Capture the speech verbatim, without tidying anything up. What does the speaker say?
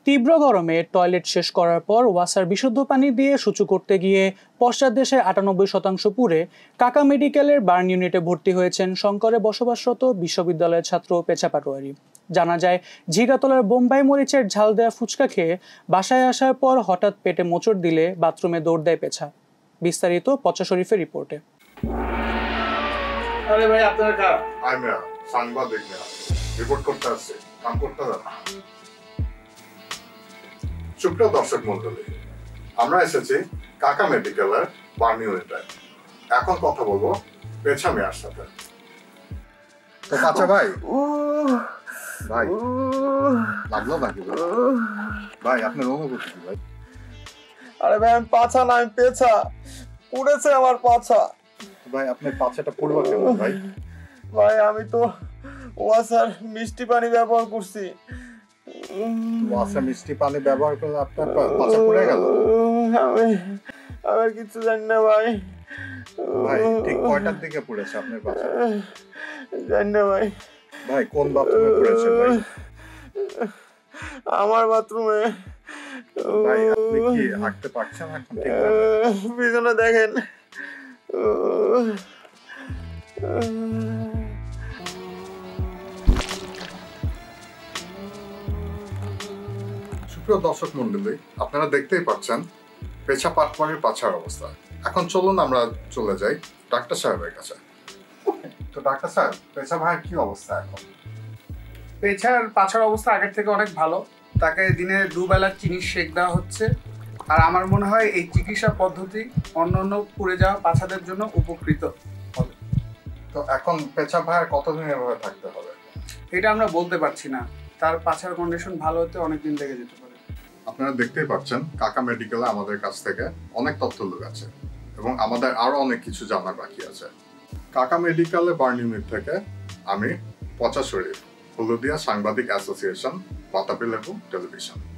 তীব্র গরমে টয়লেট শেষ করার পর ওয়াসার বিশুদ্ধ পানি দিয়ে শুচি করতে গিয়ে পশ্চাৎ দেশের আটানব্বই শতাংশ পুড়ে কাকা মেডিকেলের বার্ন ইউনিটে ভর্তি হয়েছেন শঙ্করে বসবাসরত বিশ্ববিদ্যালয়ের ছাত্র পেছা পাটোয়ারি। জানা যায়, ঝিগাতলার বোম্বাই মরিচের ঝাল দেয়া ফুচকা খেয়ে বাসায় আসার পর হঠাৎ পেটে মোচড় দিলে বাথরুমে দৌড় দেয় পেছা। বিস্তারিত পচা শরীফের রিপোর্টে। আরে ভাই আপনার কার? আমি সাংবাদিক না, রিপোর্ট করতে আসছি, কাম করতে যাবো। সুপ্রিয় দর্শক মন্ডলী, আমরা এসেছি কাকা মেডিকেলের বার্ন ইউনিটে। এখন কথা বলবো পেছা মিয়ার সাথে। তো পাচা ভাই, ভাই লাগলো নাকি ভাই? আপনার অনুভূতি কি ভাই? আরে ভাই আমি পাছা না, আমি পেছা। পুড়েছে আমার পাছা। ভাই আপনার পাছাটা পুড়বা কেন ভাই? ভাই আমি তো ওয়াসার মিষ্টি পানি ব্যবহার করছি। ওয়াসা মিষ্টি পানি ব্যবহার করলে আপনার পাছা পুড়ে গেল? আমি আর কিছু জানি না ভাই। ভাই ঠিক কয়টার দিকে পুড়েছে আপনার পাছা? জানি না ভাই। ভাই কোন বাথরুমে পুড়েছে ভাই? আমার বাথরুমে। ভাই আপনি কি হাঁটতে পারছেন এখন? ঠিক পিছনে দেখেন। সুপ্রিয় দর্শক মন্ডলী, আপনারা দেখতেই পাচ্ছেন পেছা পাটোয়ারির পাছার অবস্থা। এখন চলুন আমরা চলে যাই ডাক্তার সাহেবের কাছে। তো ডাক্তার সাহেব, পেছা ভাইয়ের কি অবস্থা এখন? পেছার পাছার অবস্থা আগের থেকে অনেক ভালো। তাকে দিনে দুবেলা চিনি শেক দেওয়া হচ্ছে। আর আমার মনে হয় এই চিকিৎসা পদ্ধতি অন্য অন্য পুড়ে যাওয়া পাছাদের জন্য উপকৃত হবে। তো এখন পেছা ভাইয়ের কতদিন এভাবে থাকতে হবে? এটা আমরা বলতে পারছি না। তার পাছার কন্ডিশন ভালো হতে অনেকদিন লেগে যেতে পারে। আপনারা দেখতেই পাচ্ছেন কাকা মেডিকেলে আমাদের কাছ থেকে অনেক তথ্য লুকাচ্ছে এবং আমাদের আরো অনেক কিছু জানার বাকি আছে। কাকা মেডিকেলে বার্ন ইউনিট থেকে আমি পচা শরীফ, হলদিয়া সাংবাদিক অ্যাসোসিয়েশন, বাতাবি লেবু টেলিভিশন।